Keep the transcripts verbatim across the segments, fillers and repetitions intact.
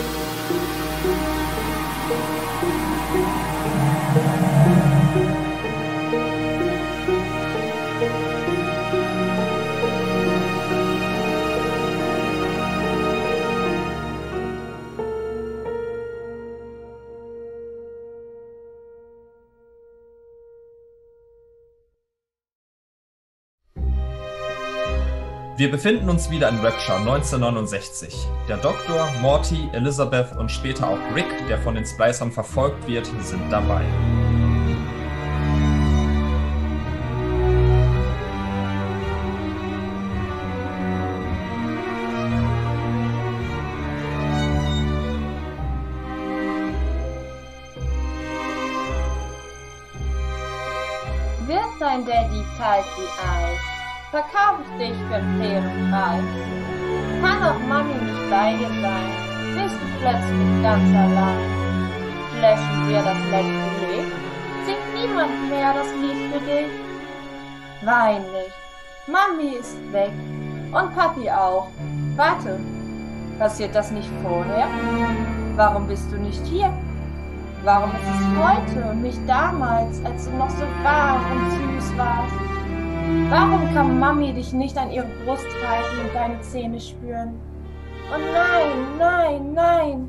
Wir befinden uns wieder in Rapture neunzehnhundertneunundsechzig. Der Doktor, Morty, Elizabeth und später auch Rick, der von den Splicern verfolgt wird, sind dabei. Wird dein Daddy kalt wie Eis? Verkauf ich dich für einen fairen Preis. Kann auch Mami nicht bei dir sein, bist du plötzlich ganz allein. Flashen wir das letzte Licht, singt niemand mehr das Lied für dich. Wein nicht, Mami ist weg und Papi auch. Warte, passiert das nicht vorher? Warum bist du nicht hier? Warum ist es heute und nicht damals, als du noch so warm und süß warst? Warum kann Mami dich nicht an ihre Brust halten und deine Zähne spüren? Oh nein, nein, nein!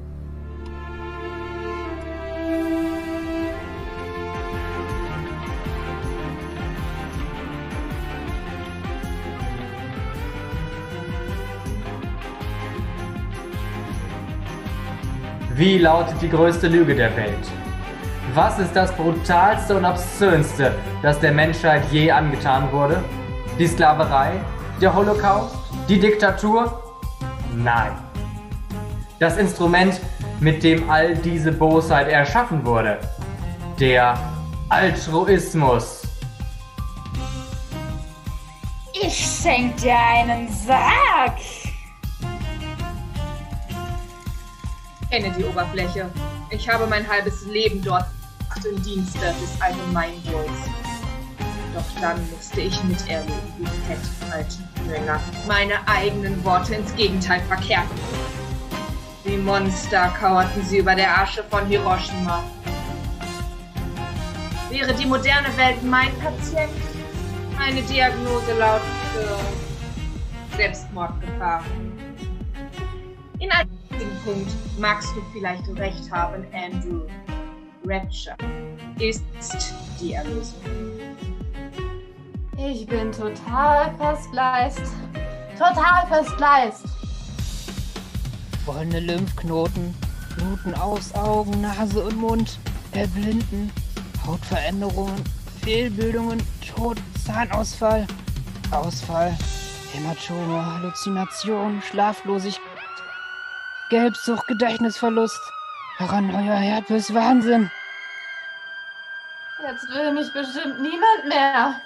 Wie lautet die größte Lüge der Welt? Was ist das brutalste und obszönste, das der Menschheit je angetan wurde? Die Sklaverei? Der Holocaust? Die Diktatur? Nein. Das Instrument, mit dem all diese Bosheit erschaffen wurde. Der Altruismus. Ich schenk dir einen Sarg! Kenne die Oberfläche. Ich habe mein halbes Leben dort im Dienste des Allgemeinwohls. Doch dann musste ich miterleben, wie fett alte Männer meine eigenen Worte ins Gegenteil verkehrten. Wie Monster kauerten sie über der Asche von Hiroshima. Wäre die moderne Welt mein Patient? Eine Diagnose laut für Selbstmordgefahr. In einem Punkt magst du vielleicht recht haben, Andrew. Rapture ist die Erlösung. Ich bin total festgleist. Total festgleist. Wollende Lymphknoten, Bluten aus Augen, Nase und Mund, Erblinden, Hautveränderungen, Fehlbildungen, Tod, Zahnausfall, Ausfall, Hämatome, Halluzination, Schlaflosigkeit, Gelbsucht, Gedächtnisverlust, Paranoia, Herpes, Wahnsinn. Jetzt will mich bestimmt niemand mehr.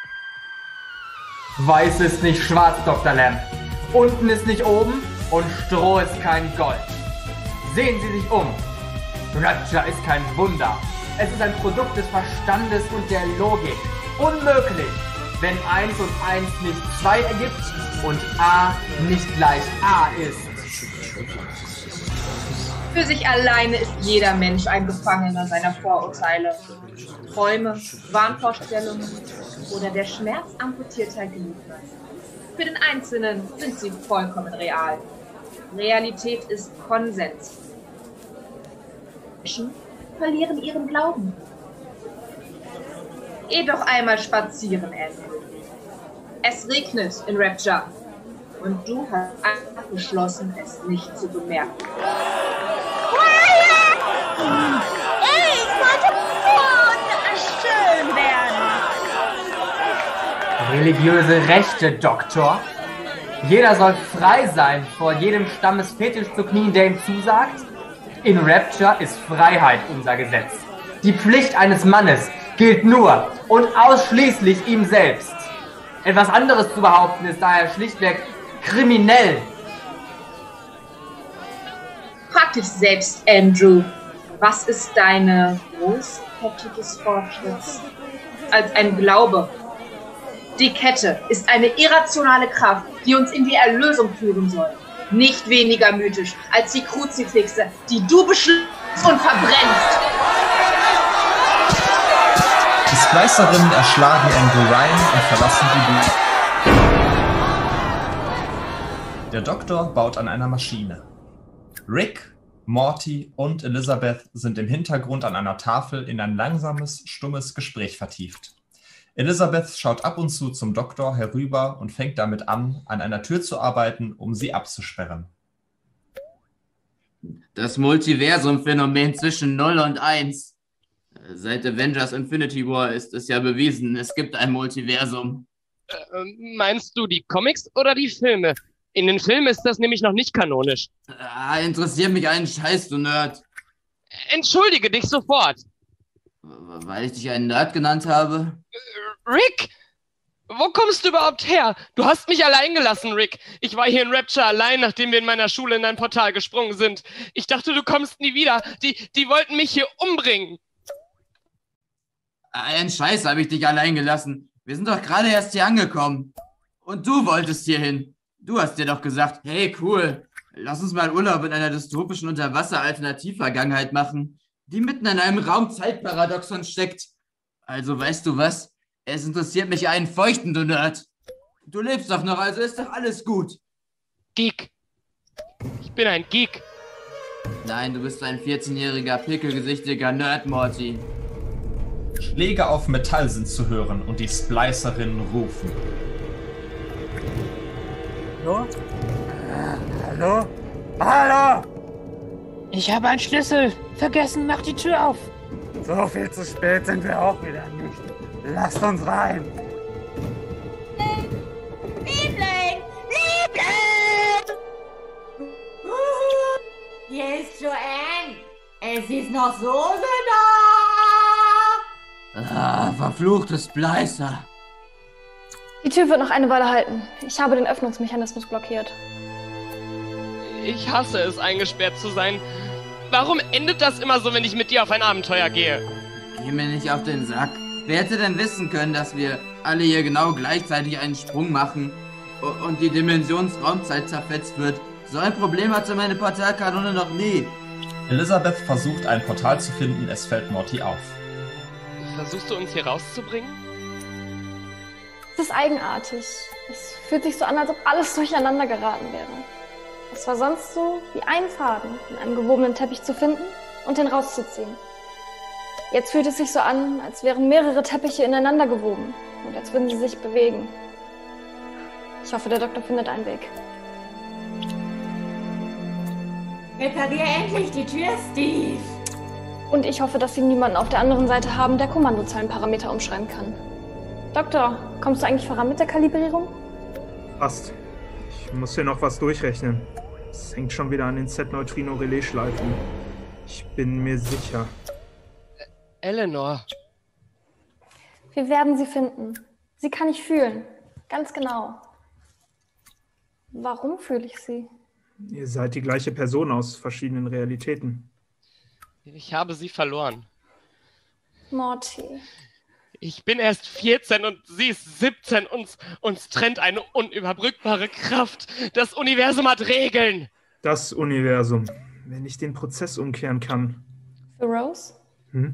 Weiß ist nicht schwarz, Doktor Lamb. Unten ist nicht oben und Stroh ist kein Gold. Sehen Sie sich um. Rapture ist kein Wunder. Es ist ein Produkt des Verstandes und der Logik. Unmöglich, wenn eins und eins nicht zwei ergibt und A nicht gleich A ist. Für sich alleine ist jeder Mensch ein Gefangener seiner Vorurteile. Träume, Wahnvorstellungen oder der Schmerz amputierter Glieder. Für den Einzelnen sind sie vollkommen real. Realität ist Konsens. Menschen verlieren ihren Glauben. Geh doch einmal spazieren, Andrew. Es regnet in Rapture. Und du hast einfach beschlossen, es nicht zu bemerken. Ich wollte schön werden. Religiöse Rechte, Doktor. Jeder soll frei sein, vor jedem Stammesfetisch zu knien, der ihm zusagt. In Rapture ist Freiheit unser Gesetz. Die Pflicht eines Mannes gilt nur und ausschließlich ihm selbst. Etwas anderes zu behaupten ist daher schlichtweg kriminell. Frag dich selbst, Andrew. Was ist deine Großkette des Fortschritts? Als ein Glaube. Die Kette ist eine irrationale Kraft, die uns in die Erlösung führen soll. nicht weniger mythisch als die Kruzifixe, die du beschließt und verbrennst. Die Splicerinnen erschlagen Andrew Ryan und verlassen die Bühne. Der Doktor baut an einer Maschine. Rick, Morty und Elizabeth sind im Hintergrund an einer Tafel in ein langsames, stummes Gespräch vertieft. Elizabeth schaut ab und zu zum Doktor herüber und fängt damit an, an einer Tür zu arbeiten, um sie abzusperren. Das Multiversum-Phänomen zwischen null und eins. Seit Avengers Infinity War ist es ja bewiesen, es gibt ein Multiversum. Äh, meinst du die Comics oder die Filme? In den Filmen ist das nämlich noch nicht kanonisch. Ah, interessiert mich einen Scheiß, du Nerd. Entschuldige dich sofort. Weil ich dich einen Nerd genannt habe? Rick! Wo kommst du überhaupt her? Du hast mich allein gelassen, Rick. Ich war hier in Rapture allein, nachdem wir in meiner Schule in ein Portal gesprungen sind. Ich dachte, du kommst nie wieder. Die, die wollten mich hier umbringen. Einen Scheiß habe ich dich allein gelassen. Wir sind doch gerade erst hier angekommen. Und du wolltest hier hin. Du hast dir doch gesagt, hey, cool, lass uns mal Urlaub in einer dystopischen Unterwasser-Alternativ-Vergangenheit machen, die mitten in einem Raum-Zeit-Paradoxon steckt. Also weißt du was? Es interessiert mich einen Feuchten, du Nerd. Du lebst doch noch, also ist doch alles gut. Geek. Ich bin ein Geek. Nein, du bist ein vierzehnjähriger, pickelgesichtiger Nerd, Morty. Schläge auf Metall sind zu hören und die Splicerinnen rufen. Hallo? Äh, hallo? Hallo? Ich habe einen Schlüssel. Vergessen, mach die Tür auf. So viel zu spät sind wir auch wieder nicht. Lasst uns rein. Liebling! Liebling! Hier ist Joanne. Es ist noch Soße da. Ah, verfluchte Splicer. Die Tür wird noch eine Weile halten. Ich habe den Öffnungsmechanismus blockiert. Ich hasse es, eingesperrt zu sein. Warum endet das immer so, wenn ich mit dir auf ein Abenteuer gehe? Geh mir nicht auf den Sack. Wer hätte denn wissen können, dass wir alle hier genau gleichzeitig einen Sprung machen und die Dimensionsraumzeit zerfetzt wird? So ein Problem hatte meine Portalkanone noch nie. Elizabeth versucht, ein Portal zu finden, es fällt Morty auf. Versuchst du uns hier rauszubringen? Es ist eigenartig. Es fühlt sich so an, als ob alles durcheinander geraten wäre. Es war sonst so, wie einen Faden in einem gewobenen Teppich zu finden und den rauszuziehen. Jetzt fühlt es sich so an, als wären mehrere Teppiche ineinander gewoben und als würden sie sich bewegen. Ich hoffe, der Doktor findet einen Weg. Reparier endlich die Tür, Steve. Und ich hoffe, dass Sie niemanden auf der anderen Seite haben, der Kommandozeilenparameter umschreiben kann. Doktor, kommst du eigentlich voran mit der Kalibrierung? Fast. Ich muss hier noch was durchrechnen. Es hängt schon wieder an den Z-Neutrino-Relais-Schleifen. Ich bin mir sicher. Eleanor. Wir werden sie finden. Sie kann ich fühlen. Ganz genau. Warum fühle ich sie? Ihr seid die gleiche Person aus verschiedenen Realitäten. Ich habe sie verloren. Morty. Ich bin erst vierzehn und sie ist siebzehn. Uns, uns trennt eine unüberbrückbare Kraft. Das Universum hat Regeln. Das Universum. Wenn ich den Prozess umkehren kann. Für Rose? Hm?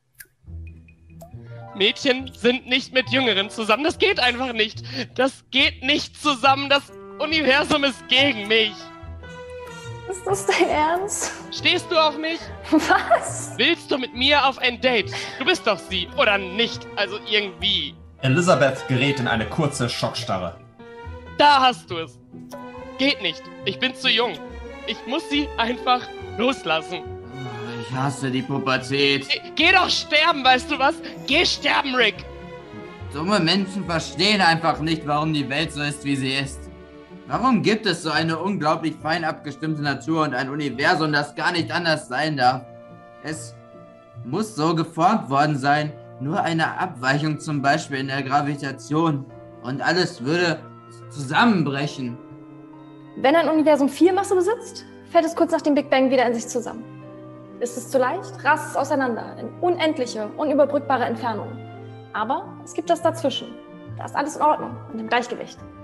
Mädchen sind nicht mit Jüngeren zusammen. Das geht einfach nicht. Das geht nicht zusammen. Das Universum ist gegen mich. Ist das dein Ernst? Stehst du auf mich? Was? Willst du mit mir auf ein Date? Du bist doch sie, oder nicht? Also irgendwie. Elizabeth gerät in eine kurze Schockstarre. Da hast du es. Geht nicht. Ich bin zu jung. Ich muss sie einfach loslassen. Ich hasse die Pubertät. Geh, geh doch sterben, weißt du was? Geh sterben, Rick. Dumme Menschen verstehen einfach nicht, warum die Welt so ist, wie sie ist. Warum gibt es so eine unglaublich fein abgestimmte Natur und ein Universum, das gar nicht anders sein darf? Es muss so geformt worden sein, nur eine Abweichung zum Beispiel in der Gravitation und alles würde zusammenbrechen. Wenn ein Universum viel Masse besitzt, fällt es kurz nach dem Big Bang wieder in sich zusammen. Ist es zu leicht, rast es auseinander in unendliche, unüberbrückbare Entfernungen. Aber es gibt das dazwischen. Da ist alles in Ordnung und im Gleichgewicht.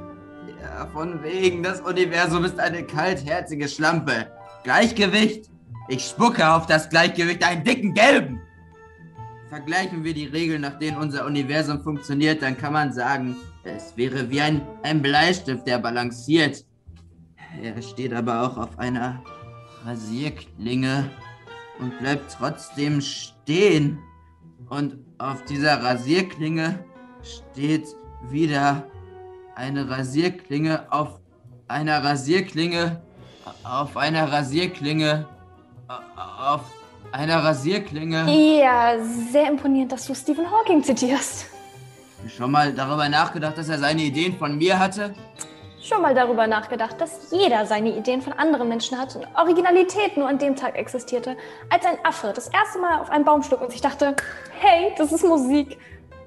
Ja, von wegen, das Universum ist eine kaltherzige Schlampe. Gleichgewicht? Ich spucke auf das Gleichgewicht einen dicken Gelben. Vergleichen wir die Regeln, nach denen unser Universum funktioniert, dann kann man sagen, es wäre wie ein, ein Bleistift, der balanciert. Er steht aber auch auf einer Rasierklinge und bleibt trotzdem stehen. Und auf dieser Rasierklinge steht wieder eine Rasierklinge auf einer Rasierklinge auf einer Rasierklinge auf einer Rasierklinge. Ja, sehr imponierend, dass du Stephen Hawking zitierst. Schon mal darüber nachgedacht, dass er seine Ideen von mir hatte? Schon mal darüber nachgedacht, dass jeder seine Ideen von anderen Menschen hat und Originalität nur an dem Tag existierte, als ein Affe das erste Mal auf einen Baum schlug und sich dachte, hey, das ist Musik.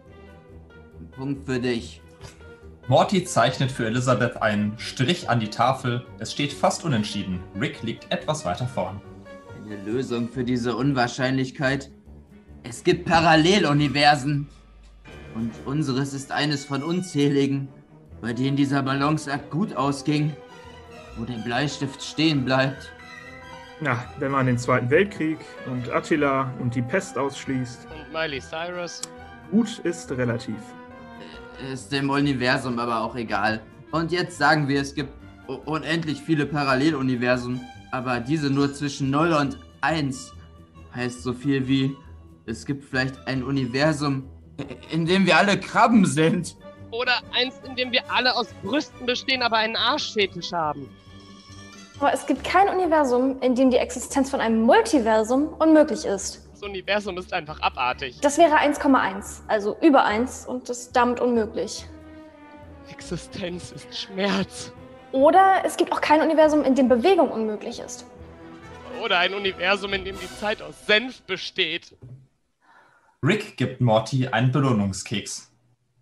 Punkt für dich. Morty zeichnet für Elizabeth einen Strich an die Tafel. Es steht fast unentschieden. Rick liegt etwas weiter vorn. Eine Lösung für diese Unwahrscheinlichkeit. Es gibt Paralleluniversen. Und unseres ist eines von unzähligen, bei denen dieser Balanceakt gut ausging, wo der Bleistift stehen bleibt. Na, wenn man den Zweiten Weltkrieg und Attila und die Pest ausschließt. Und Miley Cyrus. Gut ist relativ. Ist dem Universum aber auch egal. Und jetzt sagen wir, es gibt unendlich viele Paralleluniversen, aber diese nur zwischen null und eins. Heißt so viel wie, es gibt vielleicht ein Universum, in dem wir alle Krabben sind. Oder eins, in dem wir alle aus Brüsten bestehen, aber einen Arschfetisch haben. Aber es gibt kein Universum, in dem die Existenz von einem Multiversum unmöglich ist. Das Universum ist einfach abartig. Das wäre eins Komma eins, also über eins und ist damit unmöglich. Existenz ist Schmerz. Oder es gibt auch kein Universum, in dem Bewegung unmöglich ist. Oder ein Universum, in dem die Zeit aus Senf besteht. Rick gibt Morty einen Belohnungskeks.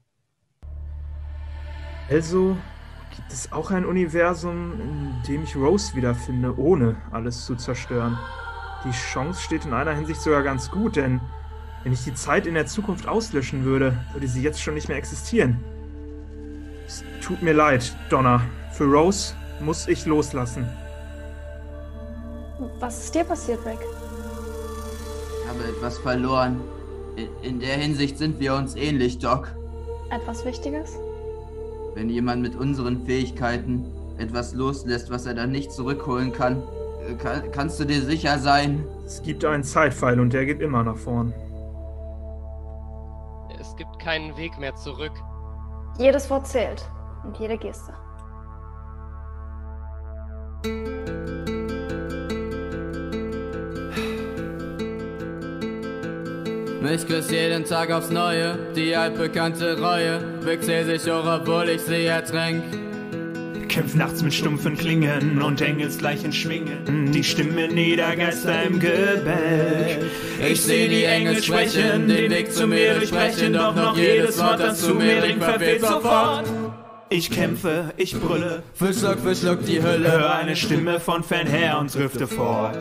Also gibt es auch ein Universum, in dem ich Rose wiederfinde, ohne alles zu zerstören. Die Chance steht in einer Hinsicht sogar ganz gut, denn wenn ich die Zeit in der Zukunft auslöschen würde, würde sie jetzt schon nicht mehr existieren. Es tut mir leid, Donna. Für Rose muss ich loslassen. Was ist dir passiert, Rick? Ich habe etwas verloren. In, in der Hinsicht sind wir uns ähnlich, Doc. Etwas Wichtiges? Wenn jemand mit unseren Fähigkeiten etwas loslässt, was er dann nicht zurückholen kann, kann kannst du dir sicher sein? Es gibt einen Zeitpfeil und der geht immer nach vorn. Es gibt keinen Weg mehr zurück. Jedes Wort zählt und jede Geste. Mich küsst jeden Tag aufs Neue, die altbekannte Reue. Wechsel sich hoch, obwohl ich sie ertränk. Kämpf nachts mit stumpfen Klingen und engelsgleichen Schwingen. Die Stimme Niedergeister im Gebälk. Ich seh die Engel sprechen, den Weg zu mir durchbrechen. Doch noch jedes Wort, das zu mir dringt, verfehlt sofort. Ich kämpfe, ich brülle, für Schluck für Schluck die Hülle. Höre eine Stimme von fernher und drifte fort.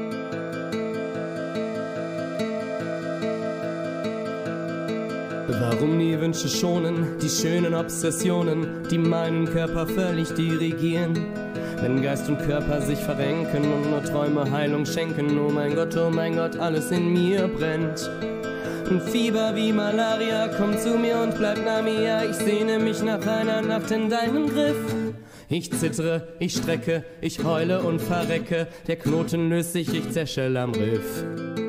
Warum nie Wünsche schonen, die schönen Obsessionen, die meinen Körper völlig dirigieren? Wenn Geist und Körper sich verrenken und nur Träume Heilung schenken, oh mein Gott, oh mein Gott, alles in mir brennt. Ein Fieber wie Malaria kommt zu mir und bleibt nah mir, ich sehne mich nach einer Nacht in deinem Griff. Ich zittere, ich strecke, ich heule und verrecke, der Knoten löst sich, ich zerschell am Riff.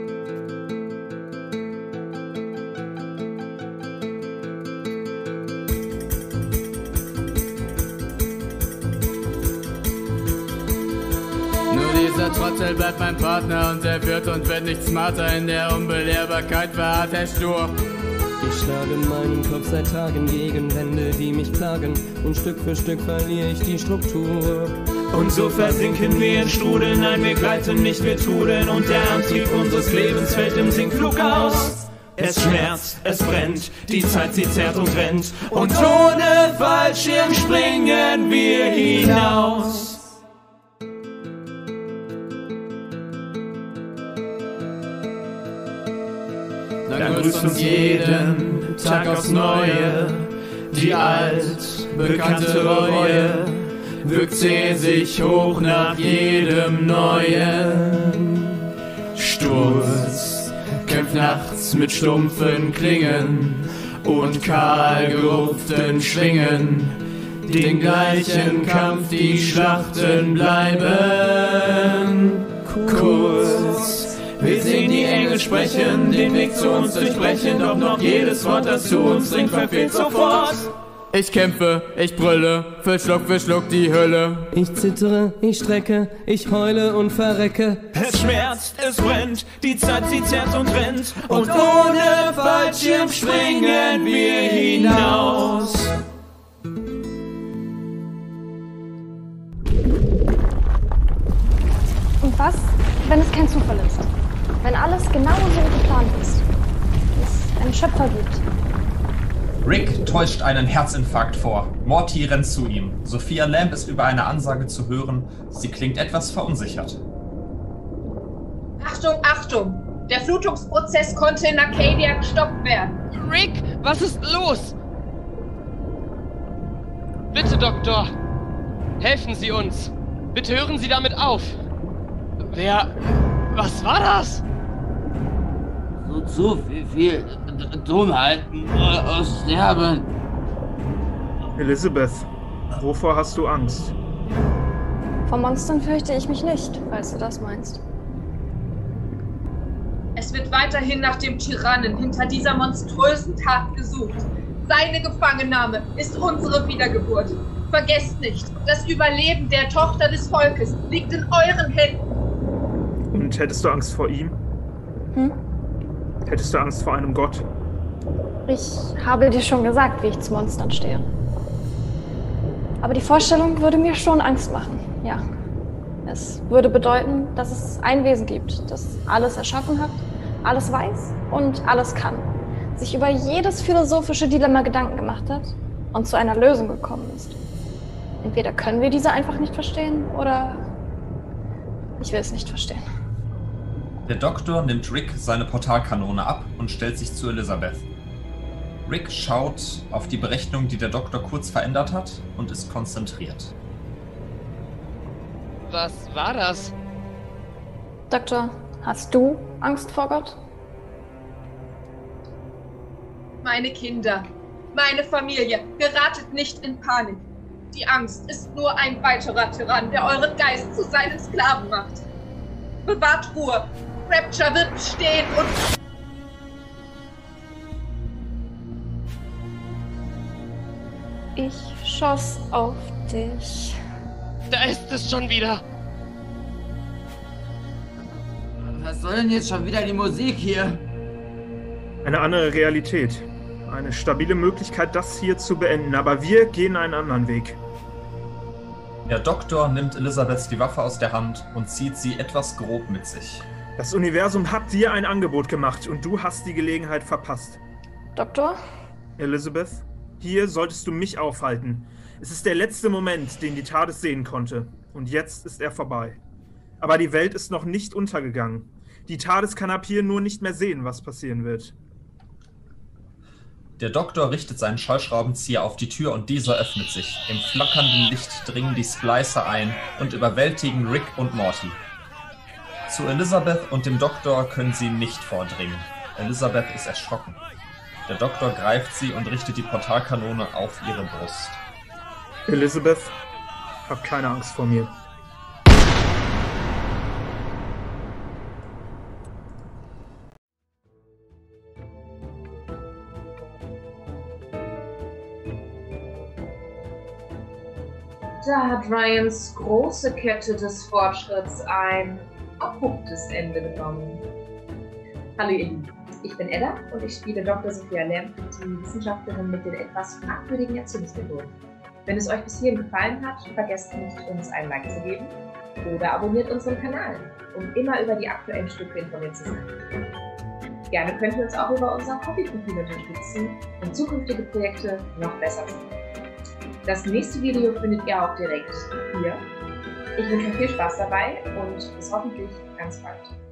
Dieser Trottel bleibt mein Partner und er wird und wird nicht smarter. In der Unbelehrbarkeit verharrt er stur. Ich schlage meinen Kopf seit Tagen gegen Wände, die mich plagen, und Stück für Stück verliere ich die Struktur. Und so versinken wir in Strudel, nein, wir gleiten nicht, wir trudeln, und der Antrieb unseres Lebens fällt im Sinkflug aus. Es schmerzt, es brennt, die Zeit sie zerrt und rennt, und ohne Fallschirm springen wir hinaus. Dann grüßt uns jeden Tag aufs Neue die alt bekannte Reue, wirkt sie sich hoch nach jedem neuen Sturz, kämpft nachts mit stumpfen Klingen und kahl gerupften Schwingen, den gleichen Kampf, die Schlachten bleiben kurz. Wir sehen die Engel sprechen, den Weg zu uns durchbrechen, doch noch jedes Wort, das zu uns dringt, verfehlt sofort. Ich kämpfe, ich brülle, für Schluck für Schluck die Hölle. Ich zittere, ich strecke, ich heule und verrecke. Es schmerzt, es brennt, die Zeit sie zerrt und rennt, und ohne Fallschirm springen wir hinaus. Und was, wenn es kein Zufall ist? Wenn alles genau so geplant ist? Es einen Schöpfer gibt? Rick täuscht einen Herzinfarkt vor. Morty rennt zu ihm. Sophia Lamb ist über eine Ansage zu hören. Sie klingt etwas verunsichert. Achtung, Achtung! Der Flutungsprozess konnte in Arcadia gestoppt werden. Rick, was ist los? Bitte, Doktor. Helfen Sie uns. Bitte hören Sie damit auf. Wer... Was war das? So zu viel, viel Dummheiten aus Sterben. Elizabeth, wovor hast du Angst? Vor Monstern fürchte ich mich nicht, falls du das meinst. Es wird weiterhin nach dem Tyrannen hinter dieser monströsen Tat gesucht. Seine Gefangennahme ist unsere Wiedergeburt. Vergesst nicht, das Überleben der Tochter des Volkes liegt in euren Händen. Und hättest du Angst vor ihm? Hm? Hättest du Angst vor einem Gott? Ich habe dir schon gesagt, wie ich zu Monstern stehe. Aber die Vorstellung würde mir schon Angst machen, ja. Es würde bedeuten, dass es ein Wesen gibt, das alles erschaffen hat, alles weiß und alles kann, sich über jedes philosophische Dilemma Gedanken gemacht hat und zu einer Lösung gekommen ist. Entweder können wir diese einfach nicht verstehen, oder ich will es nicht verstehen. Der Doktor nimmt Rick seine Portalkanone ab und stellt sich zu Elizabeth. Rick schaut auf die Berechnung, die der Doktor kurz verändert hat, und ist konzentriert. Was war das? Doktor, hast du Angst vor Gott? Meine Kinder, meine Familie, geratet nicht in Panik. Die Angst ist nur ein weiterer Tyrann, der euren Geist zu seinen Sklaven macht. Bewahrt Ruhe. Rapture wird bestehen und... Ich schoss auf dich. Da ist es schon wieder. Was soll denn jetzt schon wieder die Musik hier? Eine andere Realität. Eine stabile Möglichkeit, das hier zu beenden, aber wir gehen einen anderen Weg. Der Doktor nimmt Elizabeth die Waffe aus der Hand und zieht sie etwas grob mit sich. Das Universum hat dir ein Angebot gemacht und du hast die Gelegenheit verpasst. Doktor? Elizabeth, hier solltest du mich aufhalten. Es ist der letzte Moment, den die TARDIS sehen konnte. Und jetzt ist er vorbei. Aber die Welt ist noch nicht untergegangen. Die TARDIS kann ab hier nur nicht mehr sehen, was passieren wird. Der Doktor richtet seinen Schallschraubenzieher auf die Tür und diese öffnet sich. Im flackernden Licht dringen die Splicer ein und überwältigen Rick und Morty. Zu Elizabeth und dem Doktor können sie nicht vordringen. Elizabeth ist erschrocken. Der Doktor greift sie und richtet die Portalkanone auf ihre Brust. Elizabeth, hab keine Angst vor mir. Da hat Ryans große Kette des Fortschritts ein abruptes Ende genommen. Hallo ihr Lieben, ich bin Edda und ich spiele Doktor Sophia Lamb, die Wissenschaftlerin mit den etwas fragwürdigen Erzählungsmethoden. Wenn es euch bis hierhin gefallen hat, vergesst nicht, uns ein Like zu geben oder abonniert unseren Kanal, um immer über die aktuellen Stücke informiert zu sein. Gerne könnt ihr uns auch über unser Hobbyprofil unterstützen, um zukünftige Projekte noch besser zu machen. Das nächste Video findet ihr auch direkt hier. Ich wünsche euch viel Spaß dabei und bis hoffentlich ganz bald.